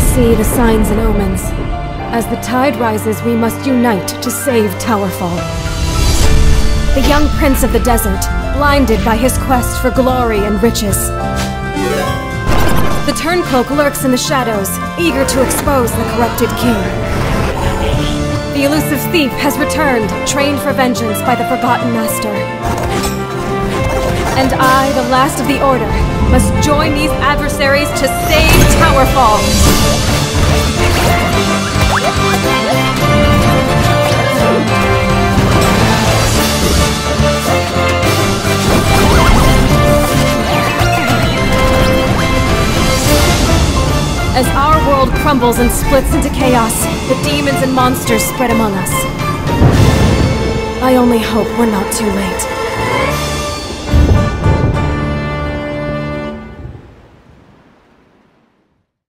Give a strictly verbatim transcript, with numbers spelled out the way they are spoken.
see the signs and omens. As the tide rises, we must unite to save Towerfall. The young prince of the desert, blinded by his quest for glory and riches. The Turncloak lurks in the shadows, eager to expose the corrupted king. The elusive thief has returned, trained for vengeance by the Forgotten Master. And I, the last of the Order, must join these adversaries to save Towerfall! As our world crumbles and splits into chaos, the demons and monsters spread among us. I only hope we're not too late.